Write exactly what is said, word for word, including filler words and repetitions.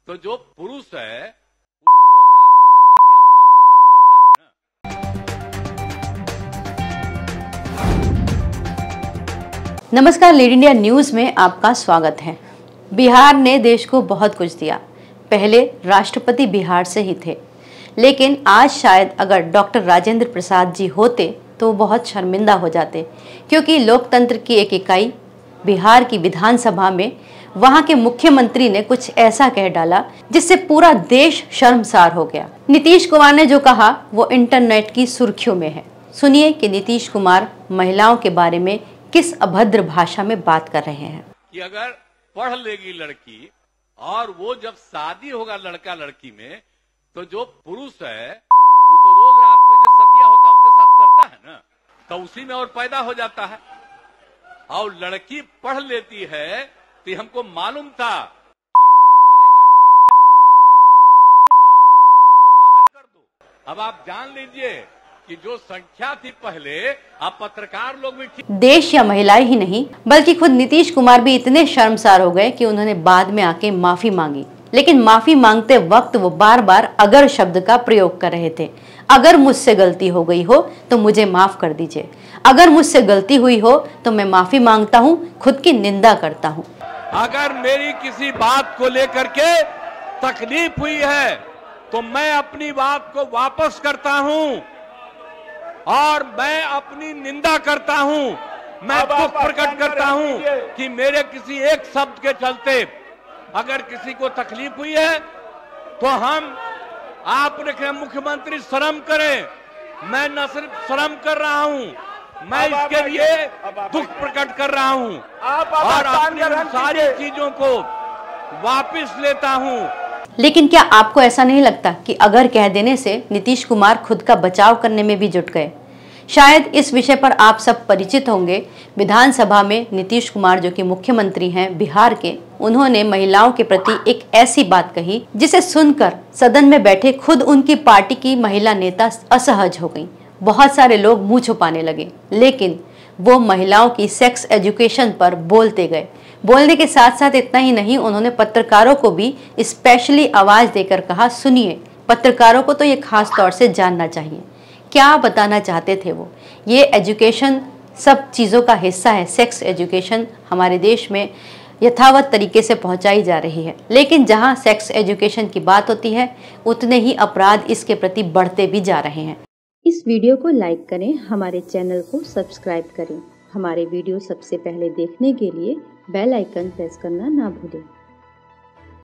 तो जो पुरुष है वो तो रोज रात में जो सदिया होता है उसके साथ करता है ना। नमस्कार, लीड इंडिया न्यूज में आपका स्वागत है। बिहार ने देश को बहुत कुछ दिया। पहले राष्ट्रपति बिहार से ही थे, लेकिन आज शायद अगर डॉक्टर राजेंद्र प्रसाद जी होते तो वो बहुत शर्मिंदा हो जाते, क्योंकि लोकतंत्र की एक इकाई बिहार की विधानसभा में वहां के मुख्यमंत्री ने कुछ ऐसा कह डाला जिससे पूरा देश शर्मसार हो गया। नीतीश कुमार ने जो कहा वो इंटरनेट की सुर्खियों में है। सुनिए कि नीतीश कुमार महिलाओं के बारे में किस अभद्र भाषा में बात कर रहे हैं। कि अगर पढ़ लेगी लड़की और वो जब शादी होगा लड़का लड़की में, तो जो पुरुष है वो तो रोज रात में जो सदिया होता है उसके साथ करता है ना, तो उसी में और पैदा हो जाता है। और लड़की पढ़ लेती है तो हमको मालूम था कि वो करेगा, ठीक है, उसको बाहर कर दो। अब आप जान लीजिए कि जो संख्या थी पहले, आप पत्रकार लोग भी ठीक। देश या महिलाएं ही नहीं बल्कि खुद नीतीश कुमार भी इतने शर्मसार हो गए कि उन्होंने बाद में आके माफी मांगी, लेकिन माफी मांगते वक्त वो बार बार अगर शब्द का प्रयोग कर रहे थे। अगर मुझसे गलती हो गई हो तो मुझे माफ कर दीजिए, अगर मुझसे गलती हुई हो तो मैं माफी मांगता हूँ, खुद की निंदा करता हूँ। अगर मेरी किसी बात को लेकर के तकलीफ हुई है तो मैं अपनी बात को वापस करता हूं और मैं अपनी निंदा करता हूं। मैं दुख प्रकट करता हूं कि मेरे किसी एक शब्द के चलते अगर किसी को तकलीफ हुई है तो हम आपने कहा मुख्यमंत्री शर्म करें। मैं न सिर्फ शर्म कर रहा हूं, मैं इसके लिए दुख प्रकट कर रहा हूं और अपनी सारी चीजों को वापस लेता हूं। लेकिन क्या आपको ऐसा नहीं लगता कि अगर कह देने से नीतीश कुमार खुद का बचाव करने में भी जुट गए? शायद इस विषय पर आप सब परिचित होंगे। विधानसभा में नीतीश कुमार जो कि मुख्यमंत्री हैं बिहार के, उन्होंने महिलाओं के प्रति एक ऐसी बात कही जिसे सुनकर सदन में बैठे खुद उनकी पार्टी की महिला नेता असहज हो गई। बहुत सारे लोग मुंह छुपाने लगे, लेकिन वो महिलाओं की सेक्स एजुकेशन पर बोलते गए। बोलने के साथ साथ इतना ही नहीं, उन्होंने पत्रकारों को भी स्पेशली आवाज देकर कहा, सुनिए, पत्रकारों को तो ये खास तौर से जानना चाहिए। क्या बताना चाहते थे वो? ये एजुकेशन सब चीज़ों का हिस्सा है। सेक्स एजुकेशन हमारे देश में यथावत तरीके से पहुंचाई जा रही है, लेकिन जहां सेक्स एजुकेशन की बात होती है उतने ही अपराध इसके प्रति बढ़ते भी जा रहे हैं। इस वीडियो को लाइक करें, हमारे चैनल को सब्सक्राइब करें। हमारे वीडियो सबसे पहले देखने के लिए बेल आइकन प्रेस करना ना भूलें।